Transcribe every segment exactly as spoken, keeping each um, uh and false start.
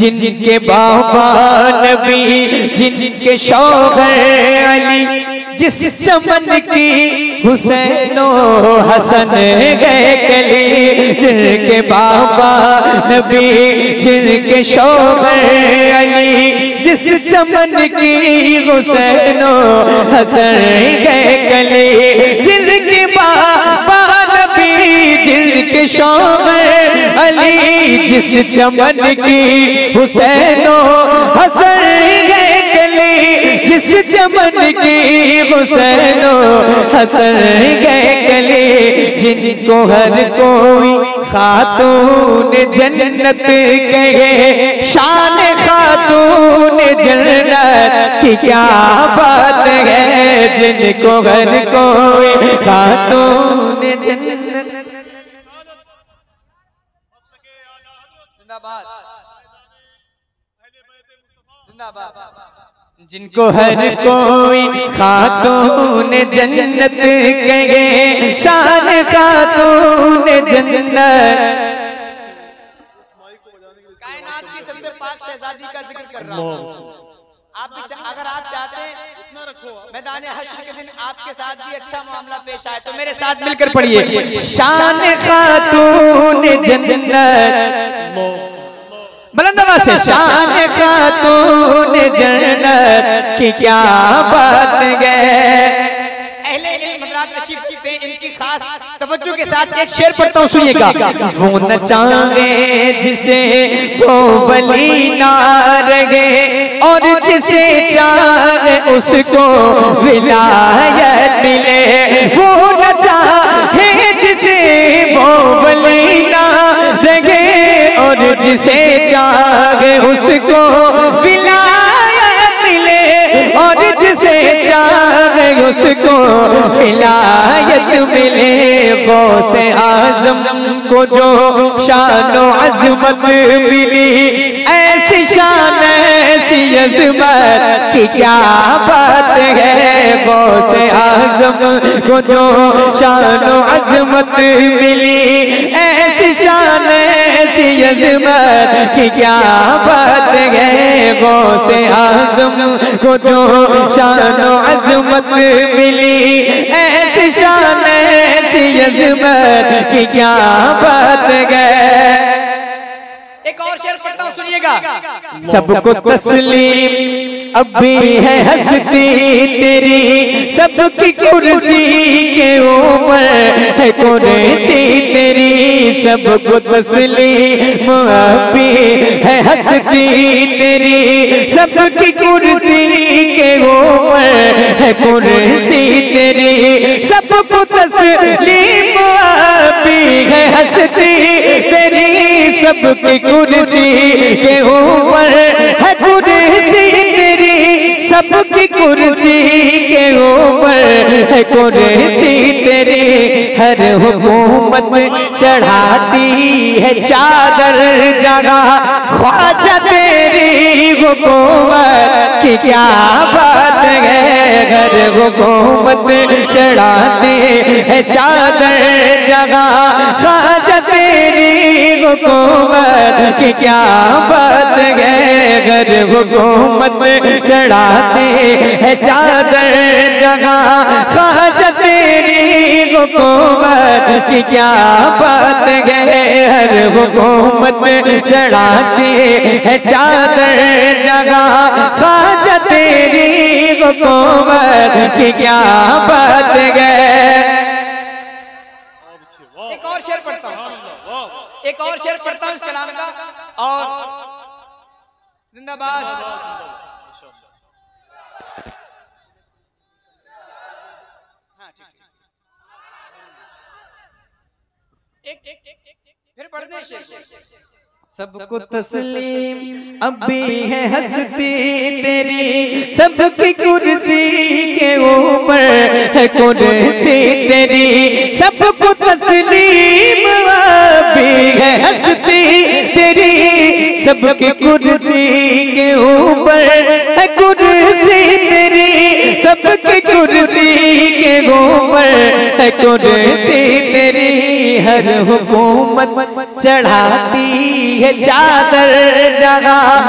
जिनके बाबा नबी, जिनके शौहर अली, जिस चमन की हुसैनो हसन गए कली। जिनके बाबा नबी, जिनके शौहर अली, जिस चमन की हुसैनो हसन गए कली। जिनके बाबा नबी, जिनके शौहर अली, जिस चमन की हुसैनो हसन गए कली। जिस चमन की हुसैनो हसन गए कली। जिनको हर कोई खातून जन्नत कहे, शान खातून जन्नत की क्या बात है। जिनको हर कोई खातून जन्नत। जिंदाबाद जिंदाबाद। जिनको हर कोई खातून जन्नत कहे, शान खातून जन्नत। कायनात की सबसे पाक शहजादी का जिक्र कर रहा हूँ। आप भी अगर आप चाहते हैं मैदान हश्र के दिन आपके साथ भी अच्छा मामला पेश आए तो मेरे साथ मिलकर पढ़िए। शान खातून जन्नत, बुलंद आवाज से। शान खातून जन्नत की क्या बात है। अहले इल्म हज़रात तशरीफ पे इनकी खास तवज्जो के साथ एक शेर पढ़ता हूँ, सुनिएगा। वो न चाहे जिसे वो वली ना रहे, और जिसे चाहे उसको विलायत मिले। वो न चाहे जिसे वो वली ना रहे, और जिसे चाहे उसको विलायत मिले। और जिसे चाहे उसको विलायत मिले। गौसे आज़म को जो शानो अज़मत मिली, ऐसी शान ऐसी अज़मत की क्या बात है। गौसे आज़म को जो शानो अज़मत मिली, ऐसी शान ऐसी अज़मत की क्या बात है। गौसे आज़म को जो शानो अज़मत मिली, ऐसी शान ऐसी अज़मत की क्या बात है। एक और शेर पढ़ता हूँ, सुनिएगा। सबको तस्लीम अब भी है हस्ती तेरी, सबकी कुर्सी के ऊपर है कुर्सी तेरी। सबको तस्लीम अब भी है हस्ती तेरी, सबकी कुर्सी के ऊपर है कुर्सी तेरी। सबको तस्लीम अब भी है हस्ती तेरी, सबकी कुर्सी के ऊपर है कुर्सी तेरी। सबकी कुर्सी के ऊपर है कुर्सी तेरी। हर हुकूमत चढ़ाती है चादर जगह, ख्वाजा तेरी हुकूमत की क्या बात है। हर हुकूमत चढ़ाती है चादर जगह, ख्वाजा तेरी हुकूमत की क्या बात है। घर हुकूमत चढ़ाते है चादर जगह, ख्वाजा तेरी हुकूमत की क्या बात है। हर हुकूमत चढ़ाते है चादर जगह, ख्वाजा तेरी हुकूमत की क्या बात है। एक और शेर पढ़ता हूँ, एक और शेर पढ़ता हूँ इस कलाम का। और जिंदाबाद। हाँ ठीक ठीक। एक एक एक फिर पढ़ दे शेर। सबको तस्लीम अब भी है हस्ती तेरी, सबकी कुर्सी के ऊपर है कुर्सी तेरी। सबको तस्लीम अब भी है हस्ती तेरी, सबकी कुर्सी के ऊपर है कुर्सी तेरी। सबकी कुर्सी के ऊपर है कुर्सी तेरी। हर हुकूमत चढ़ाती है चादर जगह,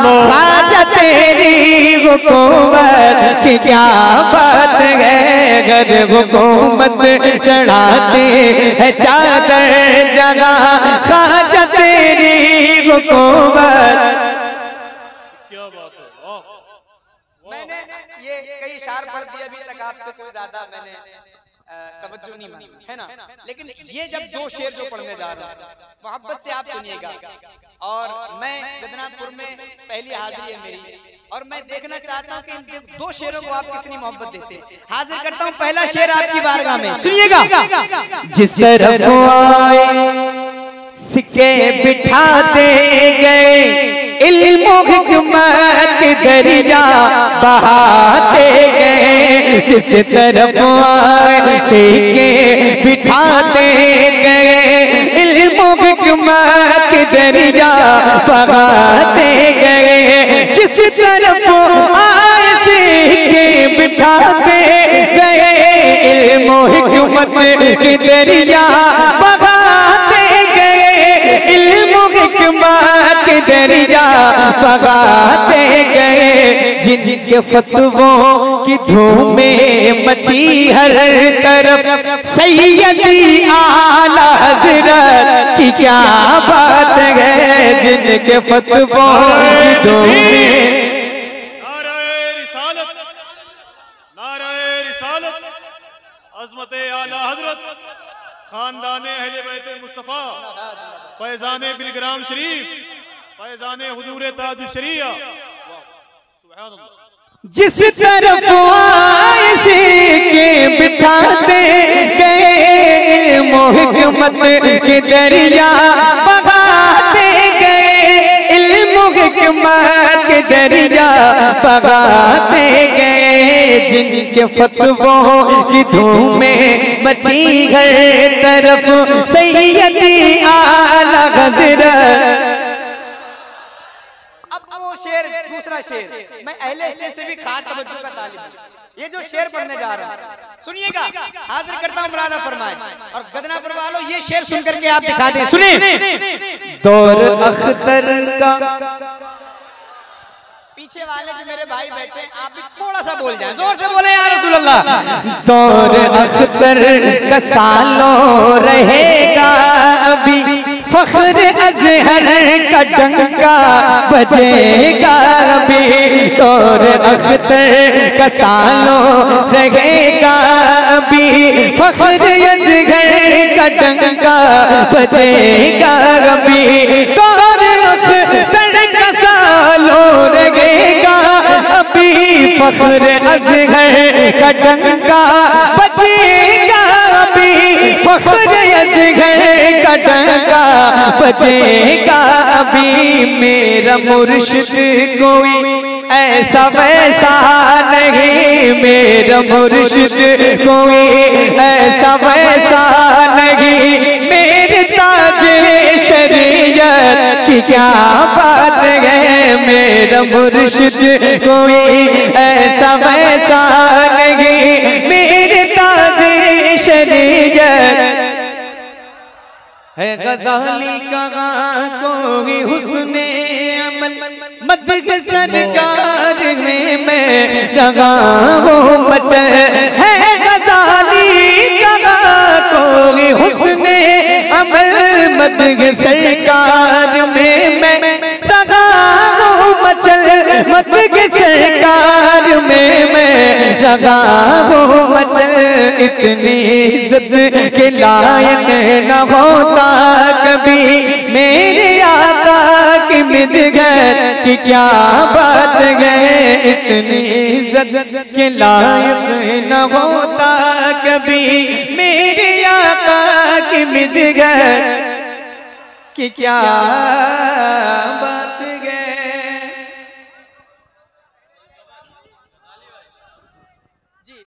हुकूमत की क्या बात है, गर हुकूमत चढ़ाते है चादर जगह खाजा तेरी हुकूमत। क्या बात है, वाह। मैंने ये कई इशार पढ़ दिए, अभी तक आपसे कोई ज्यादा मैंने तवज्जो नहीं मांगी, है ना। लेकिन ये जब दो शेर जो पढ़ने जा रहा हूँ, मोहब्बत से आप सुनिएगा। और मैं बदनापुर में पहली हाजिरी है मेरी, और मैं देखना चाहता हूँ कि इन दो शेरों को आप कितनी मोहब्बत देते हैं। हाजिर करता हूँ पहला शेर आपकी बारगाह में, सुनिएगा। जिस तरफ आए सिक्के बिठाते गए, इल्म हिकमत दरिया बहाते गए। जिस तरफ आए सिक्के बिठाते गए, इल्म हिकमत दरिया बहाते गए। जिस तरफ आए सिक्के बिठाते गए, इल्म हिकमत की दरिया बहाते गए, इल्म हिकमत की दरिया बगाते गए। जिनके फतवों की धूमें मची हर तरफ, सैयदी आला हजरत की क्या बात है, जिनके फतवों की धूमें। नाराए रिसालत, नाराए रिसालत, अज़मत आला हजरत, खानदाने अहले बैत मुस्तफा, फैजाने बिलग्राम शरीफ, फैजाने हुजूर ताज शरिया। सुभान अल्लाह। जिस तरफ आए सिक्के बिठाते गए, हिकमत के दरिया बगाते गए, इल्म हिकमत के दरिया बगाते गए। जिनके फतवों की धूमें मची हर तरफ, सैयदी आला हज़रत। शेर दूसरा शेर, मैं अहले स्टेज से भी खास तवज्जो का तालिब हूं। ये जो शेर पढ़ने जा रहा हूं, सुनिएगा। हाजिर करता हूं मुरादा फरमाए। और गदनापुर वालों ये शेर सुन करके आप दिखा दें, सुनिए। दौर अख्तर का, पीछे वाले जो मेरे भाई बैठे, आप भी थोड़ा सा बोल जाएं, जोर से बोले या रसूल अल्लाह। दौर अख्तर का सालों रहेगा अभी, फख्र अजहर का डंका बजेगा अभी। दौर अख्तर का सालों रहेगा अभी, फख्र अजहर का डंका बजेगा अभी। दौर अख्तर का सालों रहेगा अभी, फख्र अजहर का डंका बजेगा अभी। फख्र अजहर का डंका बजेगा अभी। मेरा मुर्शिद कोई ऐसा वैसा नहीं, मेरा मुर्शिद कोई ऐसा वैसा नहीं। मेरे ताजे शरीयत की क्या बात है, मेरा मुर्शिद कोई ऐसा वैसा नहीं। मेरे ताजे शरीयत है गजाली कहाँ कोई हुस्ने अमल, मदग सरकार में मैं लगा वो मचल है। गजाली कहाँ कोई हुस्ने अमल, मदग सरकार में मैं लगा वो मचल, मदग सरकार में मैं लगा वो मचल। इतनी इज्जत के लायक न होता कभी मेरे आका की मिदगत की क्या बात है। इतनी इज्जत के लायक न होता कभी मेरे आका की मिदगत की क्या